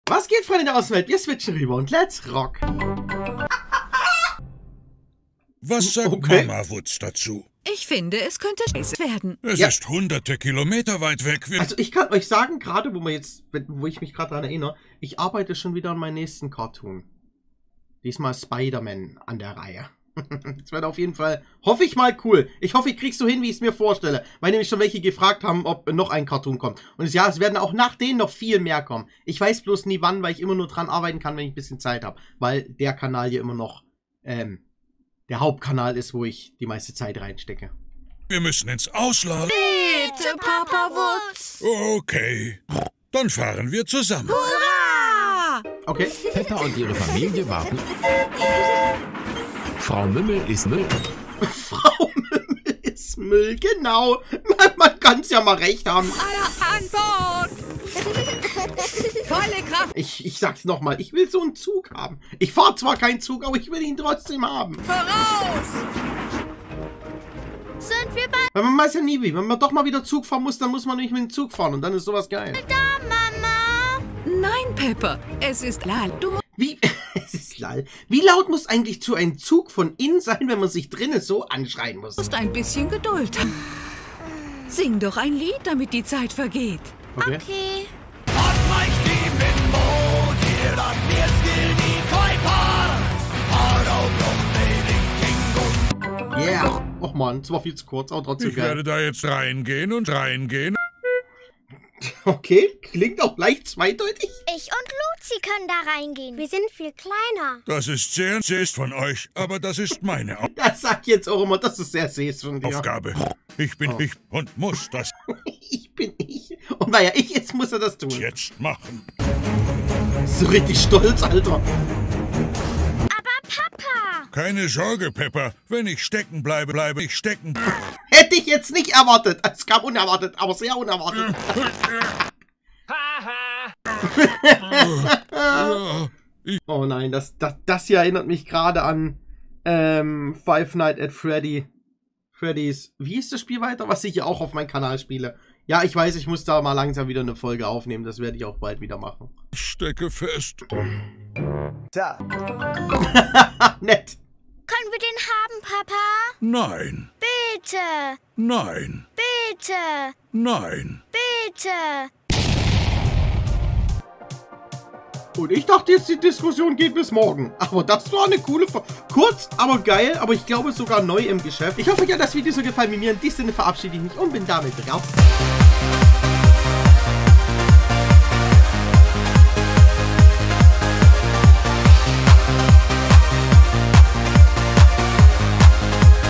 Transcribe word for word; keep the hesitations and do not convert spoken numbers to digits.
Was geht, Freunde der Außenwelt? Wir switchen rüber und let's rock. Was sagt Okay. Mama Wutz dazu? Ich finde, es könnte scheiße werden. Es Ja. ist hunderte Kilometer weit weg. Wir Also ich kann euch sagen, gerade wo wir jetzt, wo ich mich gerade daran erinnere, ich arbeite schon wieder an meinem nächsten Cartoon. Diesmal Spider-Man an der Reihe. Das wird auf jeden Fall, hoffe ich mal, cool. Ich hoffe, ich krieg's so hin, wie ich es mir vorstelle. Weil nämlich schon welche gefragt haben, ob noch ein Cartoon kommt. Und es, ja, es werden auch nach denen noch viel mehr kommen. Ich weiß bloß nie wann, weil ich immer nur dran arbeiten kann, wenn ich ein bisschen Zeit habe. Weil der Kanal hier immer noch ähm, der Hauptkanal ist, wo ich die meiste Zeit reinstecke. wir müssen ins Ausland. Bitte, Papa Wutz. Okay. Dann fahren wir zusammen. Hurra! Okay. Peppa und ihre Familie warten. Frau Mümmel ist Müll. Frau Mümmel ist Müll, genau. Man, man kann es ja mal recht haben. Alle an Bord! Volle Kraft Ich, ich sag's nochmal, ich will so einen Zug haben. Ich fahre zwar keinen Zug, aber ich will ihn trotzdem haben. voraus! Sind wir bei Weil man weiß ja nie wie. Wenn man doch mal wieder Zug fahren muss, dann muss man nicht mit dem Zug fahren. Und dann ist sowas geil. da, Mama? Nein, Pepper, es ist lal. Du Wie, es ist lall. Wie laut muss eigentlich zu einem Zug von innen sein, wenn man sich drinnen so anschreien muss? musst ein bisschen Geduld haben. Sing doch ein Lied, damit die Zeit vergeht. Okay. Okay. Yeah. Och man, es war viel zu kurz, aber trotzdem Ich werde geil. da jetzt reingehen und reingehen. Okay, klingt auch leicht zweideutig. Ich und Luzi können da reingehen. Wir sind viel kleiner. Das ist sehr sehr von euch, aber das ist meine Au- Das sag ich jetzt auch immer, das ist sehr süß von dir. Aufgabe. Ich bin Oh. ich und muss das Ich bin ich. Und weil er ich ist, muss er das tun. jetzt machen. So richtig stolz, Alter. Aber Papa! Keine Sorge, Pepper. Wenn ich stecken bleibe, bleibe ich stecken. Hätte ich jetzt nicht erwartet. Es kam unerwartet, aber sehr unerwartet. Oh nein, das, das, das hier erinnert mich gerade an ähm, Five Nights at Freddy. Freddy's. Wie ist das Spiel weiter? Was ich ja auch auf meinem Kanal spiele. Ja, ich weiß, ich muss da mal langsam wieder eine Folge aufnehmen. Das werde ich auch bald wieder machen. Ich stecke fest. Nett. Können wir den haben, Papa? Nein, Bitte! nein, Bitte! nein. Bitte! Und ich dachte jetzt, die Diskussion geht bis morgen. Aber das war eine coole Folge. Kurz, aber geil. Aber ich glaube sogar neu im Geschäft. Ich hoffe, euch hat das Video so gefallen wie mir. In diesem Sinne verabschiede ich mich und bin damit raus.